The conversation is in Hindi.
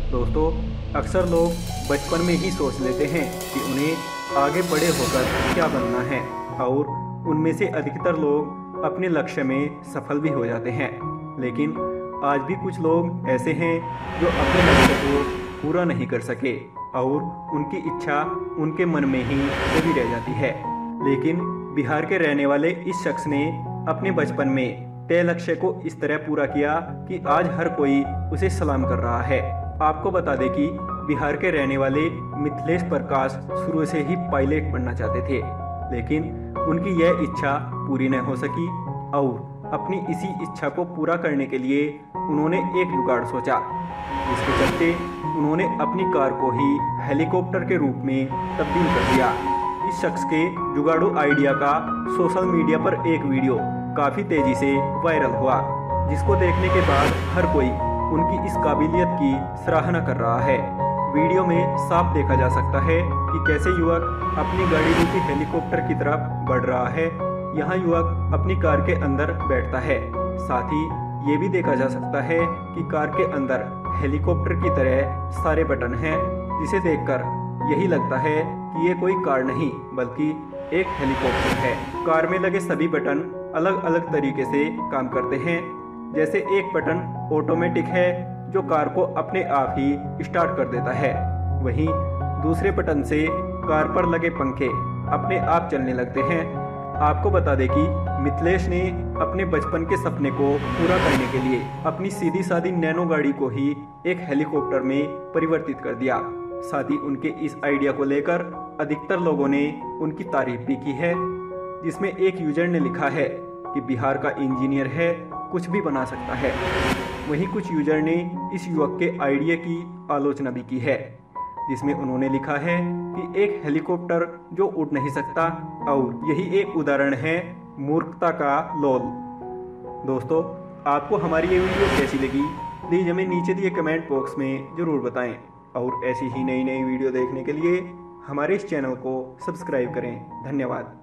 दोस्तों, अक्सर लोग बचपन में ही सोच लेते हैं कि उन्हें आगे बड़े होकर क्या बनना है और उनमें से अधिकतर लोग अपने लक्ष्य में सफल भी हो जाते हैं। लेकिन आज भी कुछ लोग ऐसे हैं जो अपने लक्ष्य को पूरा नहीं कर सके और उनकी इच्छा उनके मन में ही दबी रह जाती है। लेकिन बिहार के रहने वाले इस शख्स ने अपने बचपन में तय लक्ष्य को इस तरह पूरा किया कि आज हर कोई उसे सलाम कर रहा है। आपको बता दें कि बिहार के रहने वाले मिथिलेश प्रकाश शुरू से ही पायलट बनना चाहते थे, लेकिन उनकी यह इच्छा पूरी न हो सकी और अपनी इसी इच्छा को पूरा करने के लिए उन्होंने एक जुगाड़ सोचा, जिसके चलते उन्होंने अपनी कार को ही हेलीकॉप्टर के रूप में तब्दील कर दिया। इस शख्स के जुगाड़ू आइडिया का सोशल मीडिया पर एक वीडियो काफ़ी तेजी से वायरल हुआ, जिसको देखने के बाद हर कोई उनकी इस काबिलियत की सराहना कर रहा है। वीडियो में साफ देखा जा सकता है कि कैसे युवक अपनी गाड़ी रूपी हेलीकॉप्टर की तरफ बढ़ रहा है। यहाँ युवक अपनी कार के अंदर बैठता है। साथ ही ये भी देखा जा सकता है कि कार के अंदर हेलीकॉप्टर की तरह सारे बटन हैं, जिसे देखकर यही लगता है कि ये कोई कार नहीं बल्कि एक हेलीकॉप्टर है। कार में लगे सभी बटन अलग अलग तरीके से काम करते हैं। जैसे एक बटन ऑटोमेटिक है जो कार को अपने आप ही स्टार्ट कर देता है, वहीं दूसरे बटन से कार पर लगे पंखे अपने आप चलने लगते हैं। आपको बता दें कि मिथिलेश ने अपने बचपन के सपने को पूरा करने के लिए अपनी सीधी सादी नैनो गाड़ी को ही एक हेलीकॉप्टर में परिवर्तित कर दिया। साथ ही उनके इस आइडिया को लेकर अधिकतर लोगों ने उनकी तारीफ भी की है, जिसमें एक यूजर ने लिखा है कि बिहार का इंजीनियर है, कुछ भी बना सकता है। वहीं कुछ यूजर ने इस युवक के आइडिया की आलोचना भी की है, जिसमें उन्होंने लिखा है कि एक हेलीकॉप्टर जो उड़ नहीं सकता और यही एक उदाहरण है मूर्खता का लोल। दोस्तों, आपको हमारी ये वीडियो कैसी लगी प्लीज़ हमें नीचे दिए कमेंट बॉक्स में ज़रूर बताएं और ऐसी ही नई नई वीडियो देखने के लिए हमारे इस चैनल को सब्सक्राइब करें। धन्यवाद।